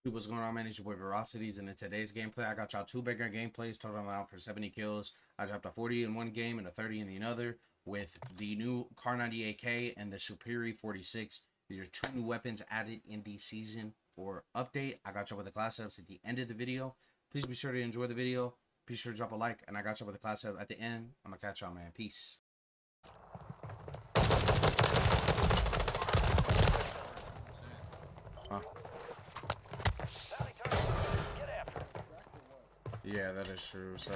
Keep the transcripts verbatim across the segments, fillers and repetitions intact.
What's going on, man? It's your boy Velocities, and in today's gameplay, I got y'all two bigger gameplays totaling out for seventy kills. I dropped a forty in one game and a thirty in the other with the new Kar ninety-eight K and the Superi forty-six. These are two new weapons added in the season for update. I got y'all with the class setups at the end of the video. Please be sure to enjoy the video. Be sure to drop a like, and I got y'all with the class setup at the end. I'm gonna catch y'all, man. Peace. Huh. Yeah, that is true. So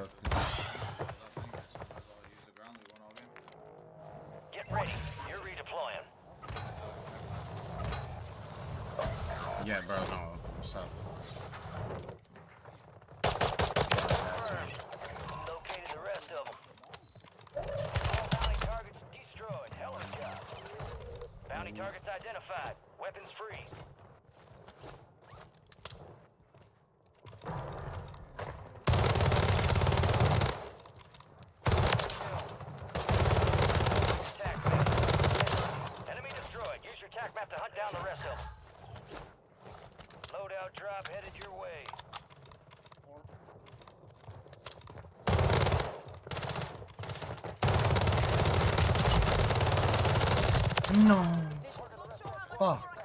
get ready. You're redeploying. yeah, bro. No, what's up? Located the rest of them. All bounty targets destroyed. Hell of a job. Bounty targets identified. Weapons free. Map to hunt down the rest of them. Loadout drop headed your way. No. Fuck.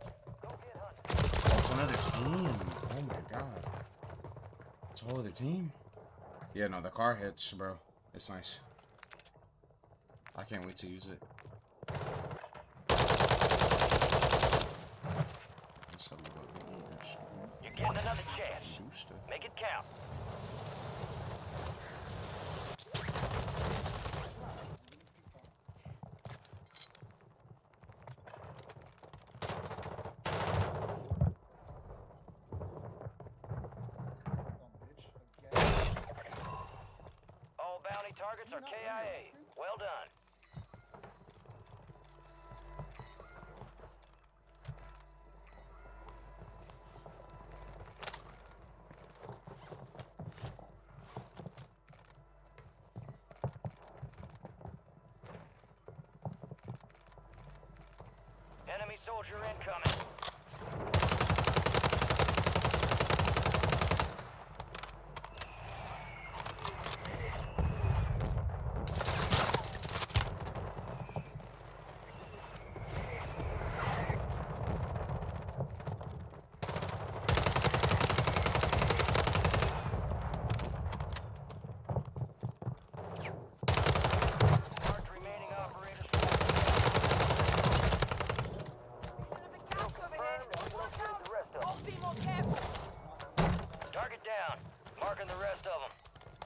It's another team. Oh my god. It's a whole other team. Yeah, no, the car hits, bro. It's nice. I can't wait to use it. You're getting another chance. Make it count. All bounty targets are K I A. Well done. Enemy soldier incoming. Marked remaining operators. Target down. Marking the rest of them.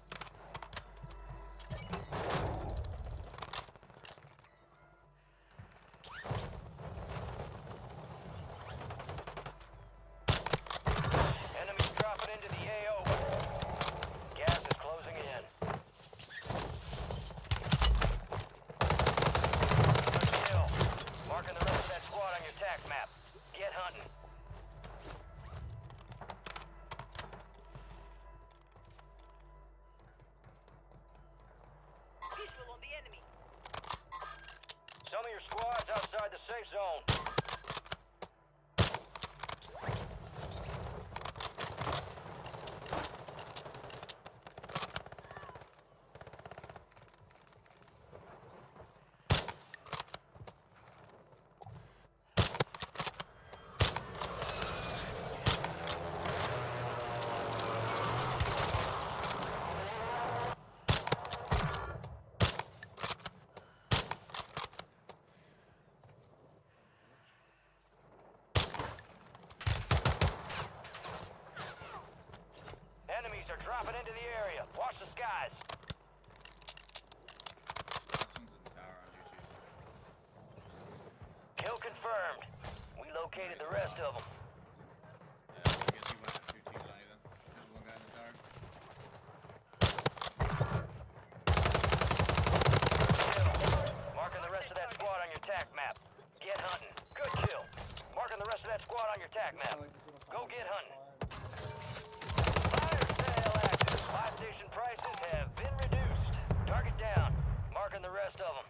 Enemies dropping into the A O. Gas is closing in. Good kill. Marking the rest of that squad on your tac map. Get hunting. Visual on the enemy. Some of your squads outside the safe zone. Enemies are dropping into the area. Watch the skies. Kill confirmed. We located the rest of them. Marking the rest of that squad on your tac map. Get hunting. Good kill. Marking the rest of that squad on your tac map. Go get hunting. Fire sale active. Buy station prices have been reduced. Target down. Marking the rest of them.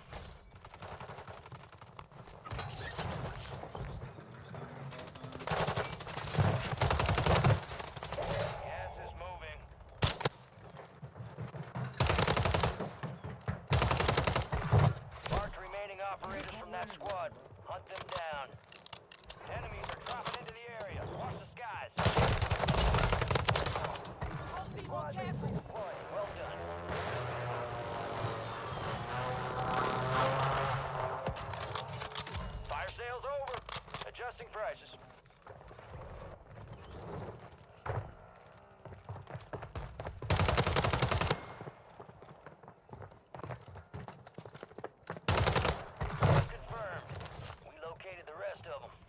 Gas is moving. Mark remaining operators from that squad. Hunt them down. Enemies are dropping into the area. Watch the skies. Squad mates redeploying. Well done. Fire sales over. Adjusting prices. Confirmed. We located the rest of them.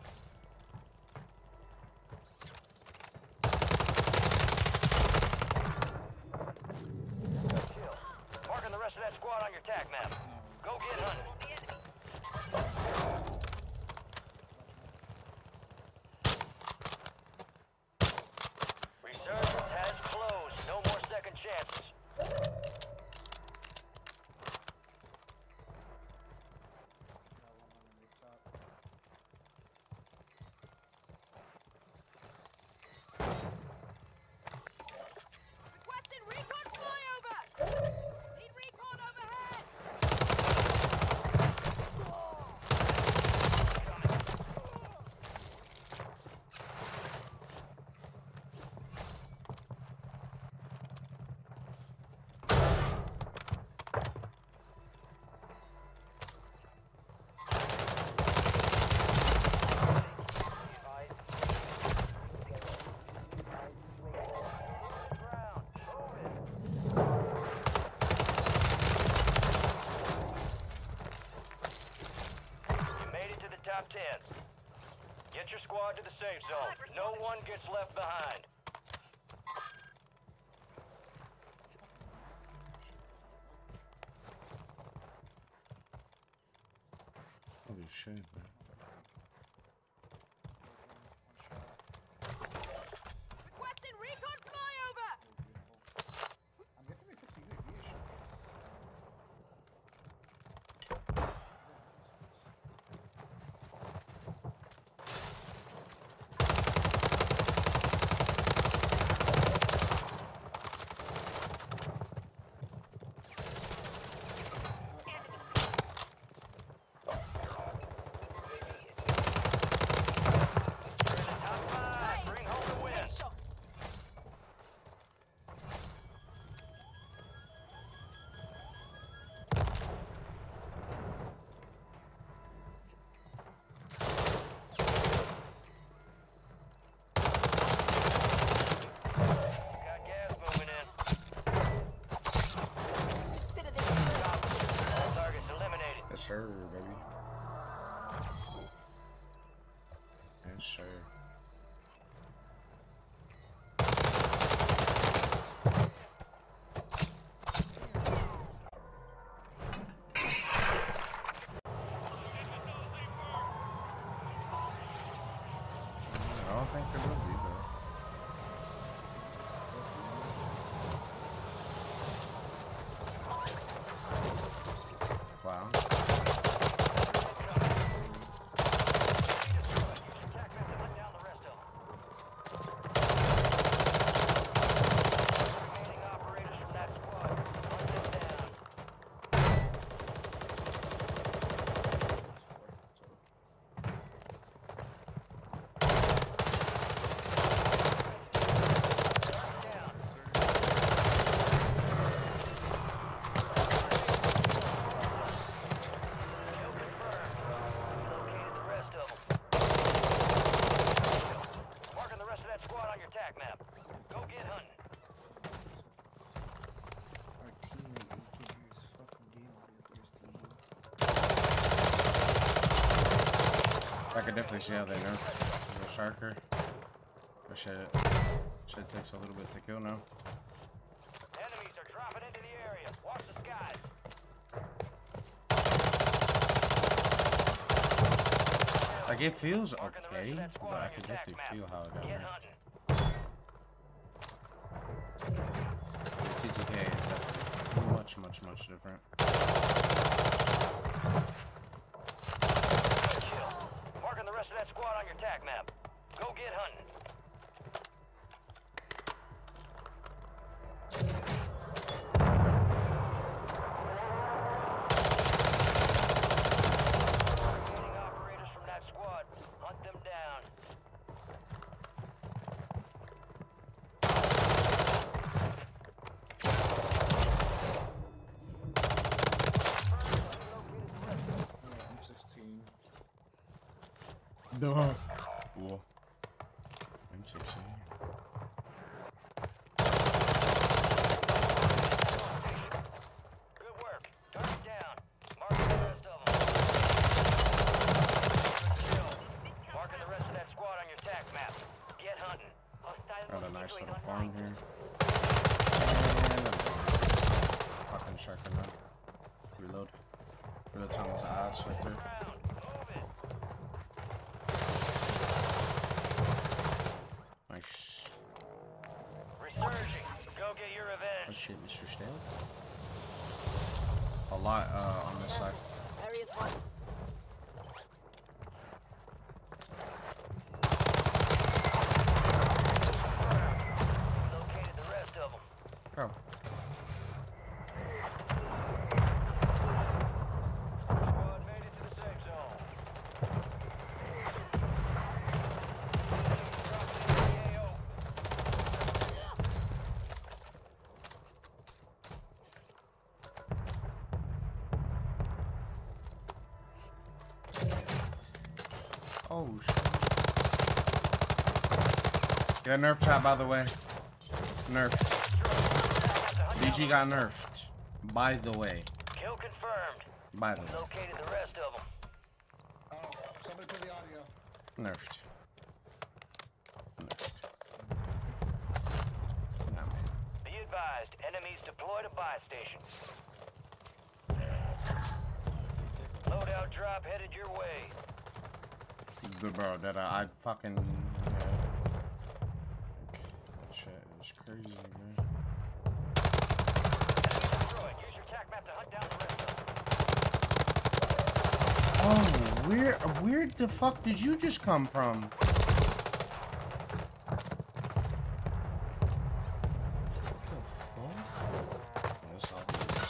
Chill. Marking the rest of that squad on your tac map. Go get hunting. Resurgence has closed. No more second chances. Requesting recon flyover! Need recon overhead! Ground. Move it. You made it to the top ten. Get your squad to the safe zone. No one gets left behind. Holy shit, man. Requesting recon flyover! I'm guessing they fixed the U A V issue. You're in the top five. Bring home the win. Headshot. Got gas moving in. Consider this. All targets eliminated. Yes, sir, baby. Yes, sir. I don't think there will be, though. Wow. Attack map to hunt down the rest of them. Remaining operators from that squad. Hunt them down. Down. Kill confirmed. Located the rest of them. Marking the rest of that squad on your tac map. Go get hunting. Our teammate A K is fucking game over here. I could definitely see how they nerf the Sharker. But shit, shit takes a little bit to kill now. Enemies are dropping into the area. Watch the skies. Like, it feels Marking the rest okay, of that squad but I on can your tac definitely map. feel how it got Get nerfed. hunting. T T K is definitely much, much, much different. Duh. Cool. M sixteen. Good work. Target down. Marking the rest of them. Good kill. Marking the rest of that squad on your tac map. Get hunting. Got a nice little farm here. Fucking shotgun now. Reload. Reload time was ass right there. Move it. Nice. Resurging. Go get your Oh revenge. shit, Mister Stale. A lot uh, on this side. Area's one. Located the rest of them. Bro. Squad made it to the safe zone. Drop to the A O. Oh shit. Yeah, nerf chat by the way. Nerfed. B G got nerfed. By the way. Kill confirmed. By the way. Located the rest of them. Oh, somebody put the audio. Nerfed. Nerfed. Nah, man. Be advised, enemies deployed a buy station. Loadout drop headed your way. Good bro, that I, I fucking yeah. Shit is crazy, man. Enemy destroyed. Use your tac map to hunt down the rest of them. Oh, where where the fuck did you just come from? What the fuck? That's obvious.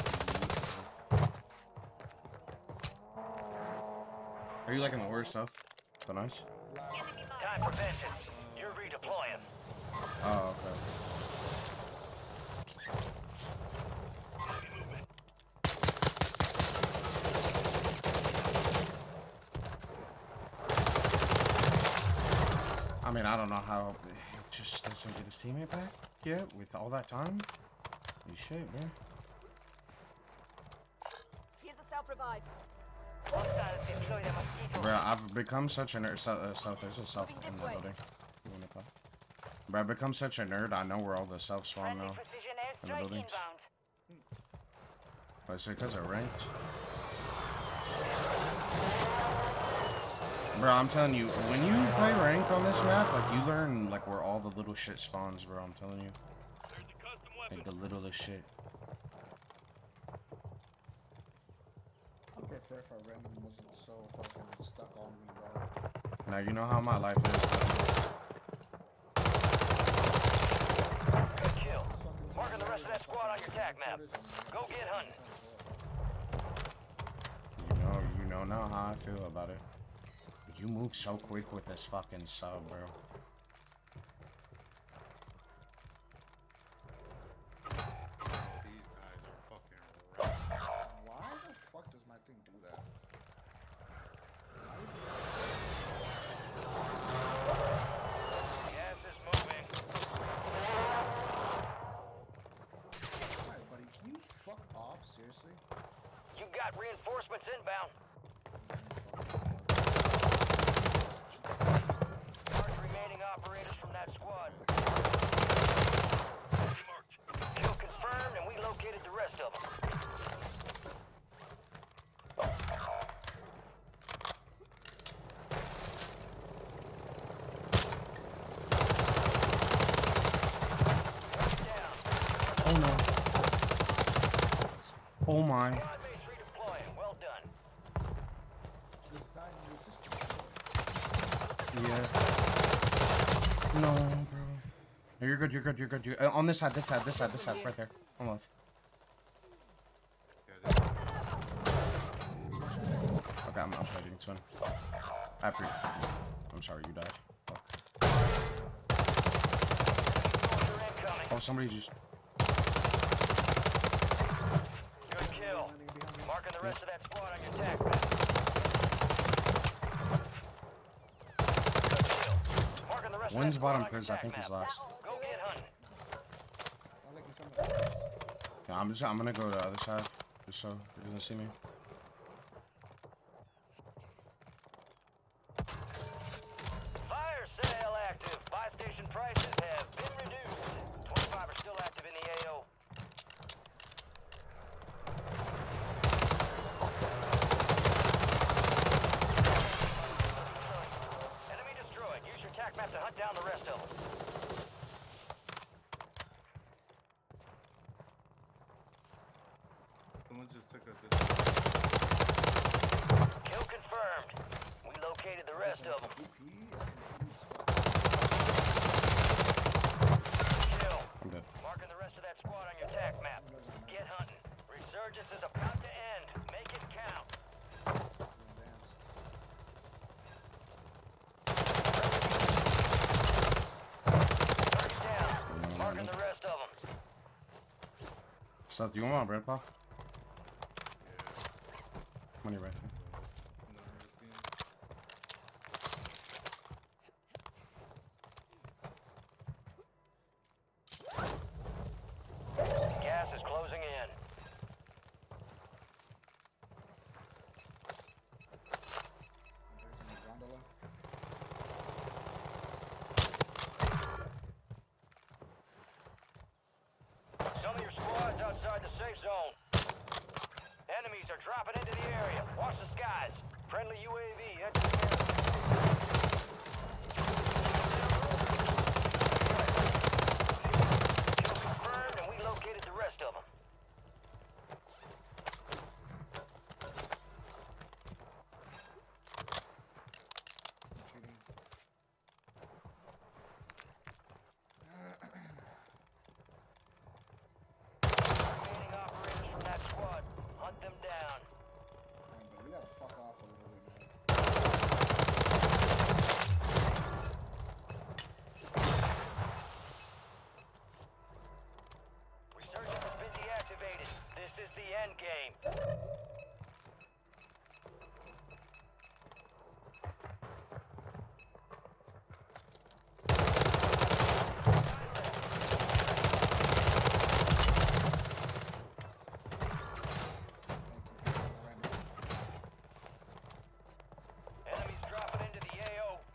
Are you liking the horror stuff? So nice. Time for vengeance. You're redeploying. Oh, okay. I mean, I don't know how he just doesn't get his teammate back yet with all that time. Holy shit, man. Here's a self-revive. Bro, I've become such a nerd. So, uh, self, there's a self in the building. You wanna play? Bro, I've become such a nerd. I know where all the self spawn now in the buildings. But it's because they're ranked. Bro, I'm telling you, when you play ranked on this map, like you learn like where all the little shit spawns, bro. I'm telling you, like the littlest shit. I prefer if our random wasn't so fucking stuck on me, bro. Now you know how my life is, bro. Good kill. Marking the rest of that squad on your tac map. Go get hunting. You know, you know now how I feel about it. You move so quick with this fucking sub, bro. Why the fuck does my thing do that? Gas is moving. Alright, buddy, can you fuck off? Seriously? You got reinforcements inbound. Mark remaining operators from that squad. Kill confirmed, and we located the rest of them. Oh no. Oh my. Squad mates redeploying. Well done. This guy in the system. Yeah. No, bro. No, you're good, you're good, you're good. You're, uh, on this side, this side, this side, this side, right there. On left. Okay, I'm, I'm fighting this one. I pre- I'm sorry, you died. Fuck. Soldier incoming. Oh, somebody just... Good kill. Marking the rest of that squad on your tac map. One's bottom prison. I think he's last. Go get hunting. I like you so much. Yeah, I'm just. I'm gonna go to the other side, just so he doesn't see me. Fire sale active. Buy station prices have been reduced. twenty-five are still active in the A O. Enemy destroyed. Use your tac map to hunt down the rest of them. Someone just took us this. Kill confirmed. We located the rest of them. Kill. I'm dead. Marking the rest of that squad on your tac map. Get hunting. Resurgence is about to end. Make it count. Target down. Marking the rest of them. Seth, you want my bread, pal? Money right there. Gas is closing in. Some of your squads outside the safe zone. Enemies are dropping into the area. Watch the skies. Friendly U A V entering the area. Kill confirmed, and we located the rest of them. Remaining operators from that squad. Hunt them down. We gotta fuck off a little bit, man. Resurgence has been deactivated. This is the end game. Enemies dropping into the A O.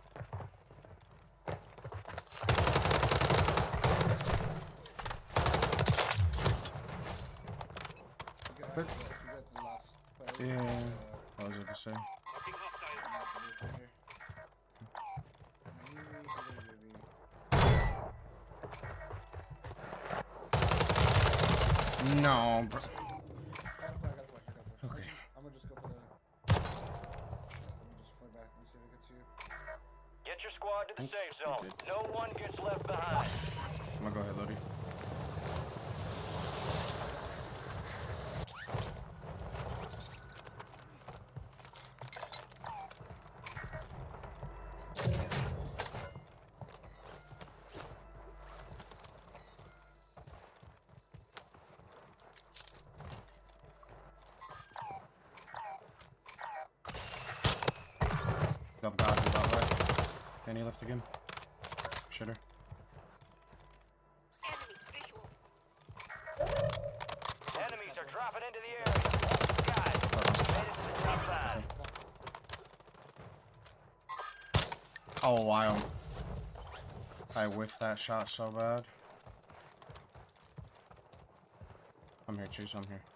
You got, you got the last player. Yeah. Uh, What was I to say? No, bro. Okay. I'm gonna just go for the. I'm gonna just fly back and see if it gets you. Get your squad to the safe zone. No one gets left behind. I'm gonna go ahead, Lodi. Got the dodge about right. Any left again? Shitter. Enemies are dropping into the area. Guys, made it to the top side. Oh, wow. I whiffed that shot so bad. I'm here, Chase. I'm here.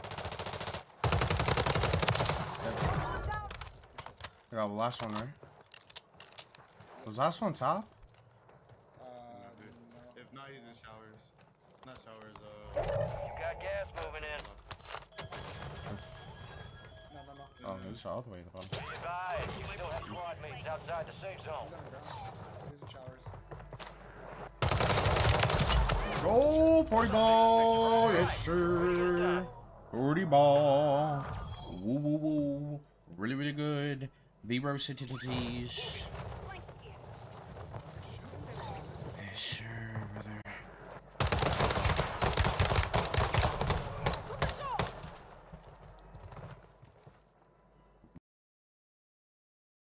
I got the last one, right? Was last one top? Uh, no. If not, he's in showers. Not showers, uh... You got gas moving in. No, no, no. Oh, he's all the way at the bottom. Be advised, you still have squad mates outside the safe zone. He's on the ground. He's in showers. Go, forty ball! Yes, sir! forty ball! Woo, woo, woo. Really, really good. B-Bro Cities.